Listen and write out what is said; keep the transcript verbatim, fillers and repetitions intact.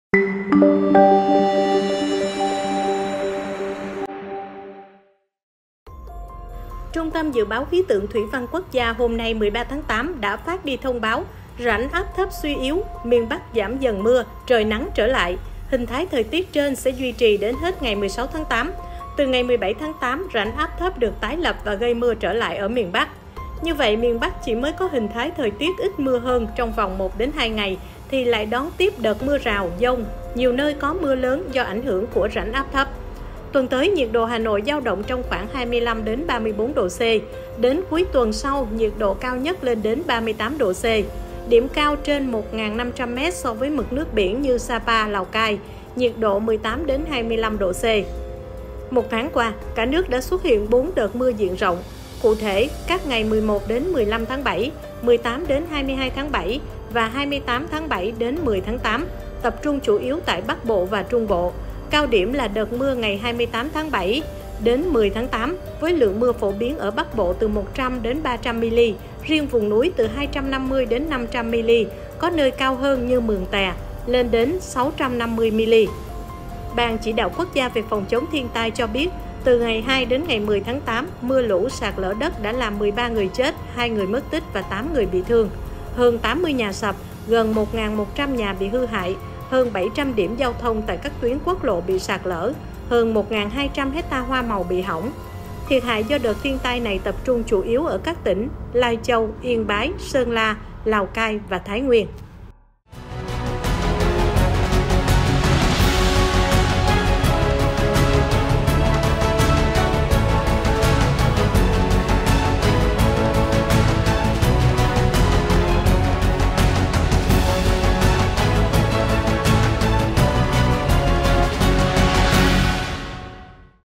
Trung tâm Dự báo Khí tượng Thủy văn Quốc gia hôm nay mười ba tháng tám đã phát đi thông báo rãnh áp thấp suy yếu, miền Bắc giảm dần mưa, trời nắng trở lại. Hình thái thời tiết trên sẽ duy trì đến hết ngày mười sáu tháng tám. Từ ngày mười bảy tháng tám, rãnh áp thấp được tái lập và gây mưa trở lại ở miền Bắc. Như vậy, miền Bắc chỉ mới có hình thái thời tiết ít mưa hơn trong vòng một đến hai ngày, thì lại đón tiếp đợt mưa rào, dông, nhiều nơi có mưa lớn do ảnh hưởng của rãnh áp thấp. Tuần tới, nhiệt độ Hà Nội dao động trong khoảng hai mươi lăm đến ba mươi tư độ C. Đến cuối tuần sau, nhiệt độ cao nhất lên đến ba mươi tám độ C. Điểm cao trên một nghìn năm trăm mét so với mực nước biển như Sapa, Lào Cai, nhiệt độ mười tám đến hai mươi lăm độ C. Một tháng qua, cả nước đã xuất hiện bốn đợt mưa diện rộng. Cụ thể, các ngày mười một đến mười lăm tháng bảy, mười tám đến hai mươi hai tháng bảy và hai mươi tám tháng bảy đến mười tháng tám, tập trung chủ yếu tại Bắc Bộ và Trung Bộ. Cao điểm là đợt mưa ngày hai mươi tám tháng bảy đến mười tháng tám, với lượng mưa phổ biến ở Bắc Bộ từ một trăm đến ba trăm mi-li, riêng vùng núi từ hai trăm năm mươi đến năm trăm mi-li, có nơi cao hơn như Mường Tè, lên đến sáu trăm năm mươi mi-li. Ban Chỉ đạo Quốc gia về phòng chống thiên tai cho biết, từ ngày hai đến ngày mười tháng tám, mưa lũ sạt lở đất đã làm mười ba người chết, hai người mất tích và tám người bị thương. Hơn tám mươi nhà sập, gần một nghìn một trăm nhà bị hư hại, hơn bảy trăm điểm giao thông tại các tuyến quốc lộ bị sạt lở, hơn một nghìn hai trăm hecta hoa màu bị hỏng. Thiệt hại do đợt thiên tai này tập trung chủ yếu ở các tỉnh Lai Châu, Yên Bái, Sơn La, Lào Cai và Thái Nguyên.